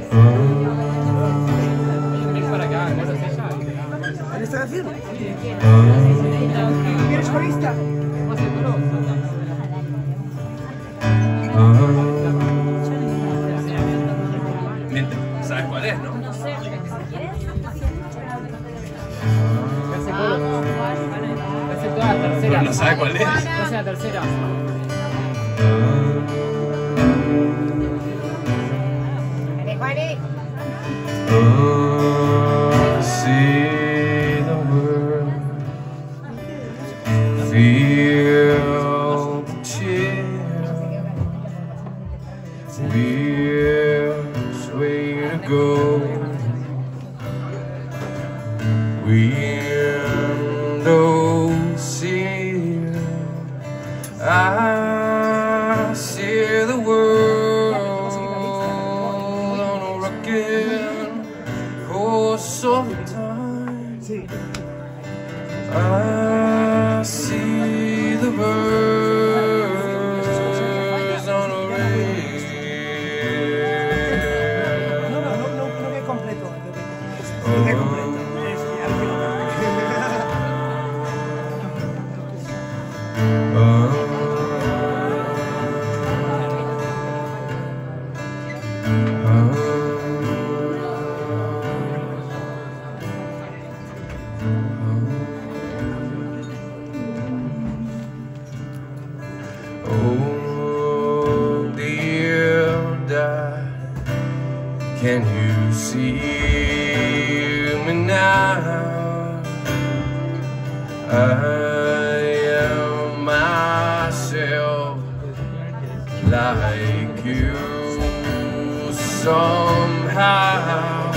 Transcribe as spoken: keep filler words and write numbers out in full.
Ven para acá, no lo sé ya. ¿Qué estás haciendo? ¿Quieres solista? ¿Sabes cuál es, no? No sé, pero si quieres. Hace toda la tercera. Pero no sabe cuál es. Hace la tercera. Dale, Juani. See the world, feel the chill, which way to go, window sill, I see the world on a rocking horse of time. I see the birds on a rail. No, no, no, no, no que completo. No que completo. Es que al final. Oh, dear God, can you see me now? I am myself like you somehow.